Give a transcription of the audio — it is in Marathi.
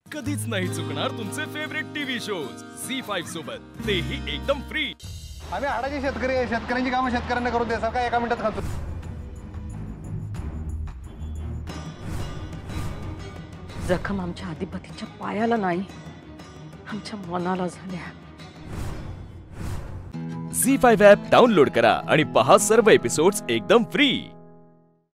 कधीच नाही चुकणार तुमचे फेवरेट टीव्ही शोज झी5 सोबत, तेही एकदम फ्री। आम्ही हाडाचे शेतकरी आहे, शेतकऱ्यांची कामं शेतकऱ्यांना करून द्या, काय एका मिनिटात खातो। जखम आमच्या अधिपतीच्या पायाला नाही, आमच्या मनाला झाल्या। झी5 ॲप डाउनलोड करा आणि पहा सर्व एपिसोड्स एकदम फ्री।